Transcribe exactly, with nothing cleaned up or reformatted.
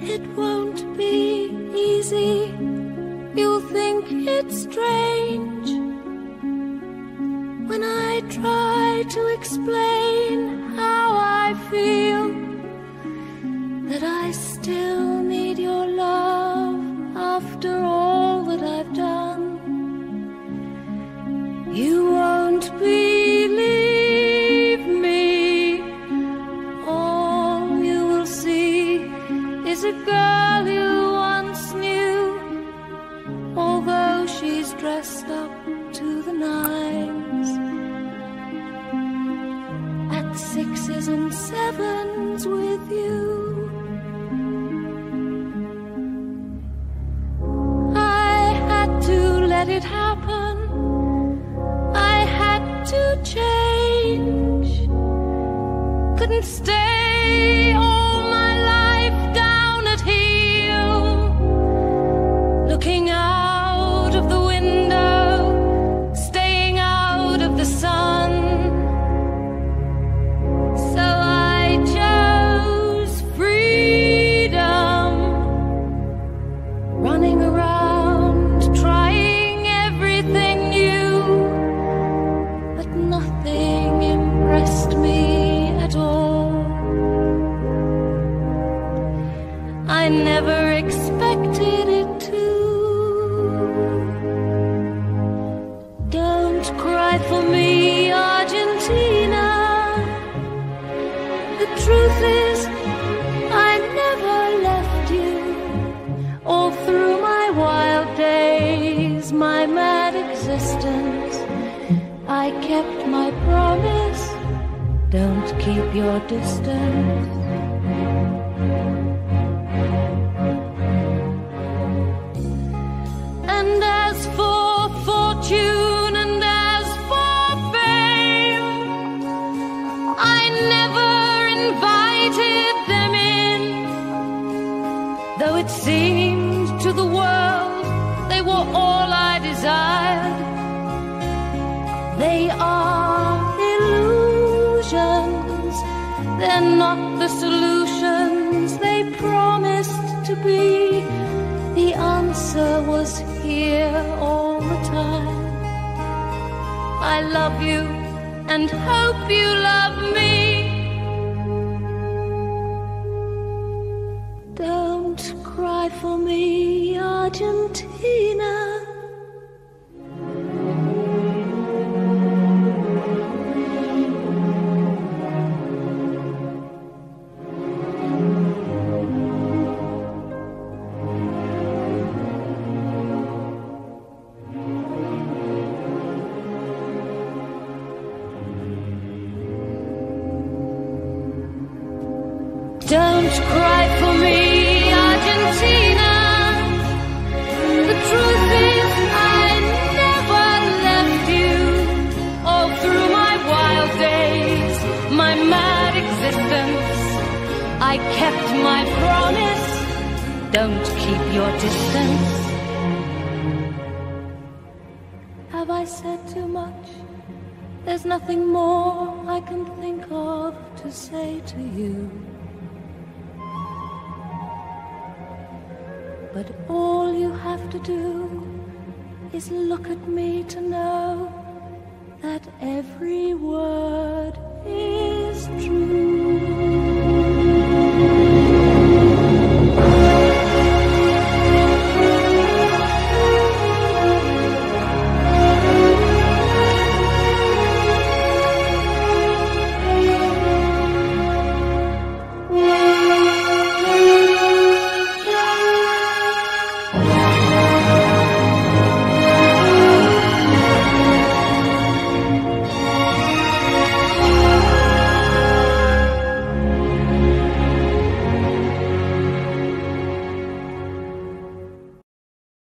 It won't be easy. You'll think it's strange when I try to explain how I feel, that I still need your love after all that I've done. You won't believe me. All you will see is a girl you once knew, although she's dressed up to the nines, at sixes and sevens with you. I had to let it happen. I had to change. Couldn't stay all my life down at heel, looking out of the window, staying out of the sun. So I chose freedom, running around, trying everything new, but nothing impressed me at all. I never expected it to. Don't cry for me, Argentina. The truth is, I never left you. All through my wild days, my mad existence, I kept my promise. Don't keep your distance. And as for fortune and as for fame, I never invited them in, though it seemed to the world they were all I desired. They are illusions, they're not the solutions they promised to be. The answer was here all the time. I love you and hope you love me. Don't cry for me, Argentina. Don't cry for me, Argentina. The truth is, I never left you. All through my wild days, my mad existence, I kept my promise. Don't keep your distance. Have I said too much? There's nothing more I can think of to say to you. But all you have to do is look at me to know that every word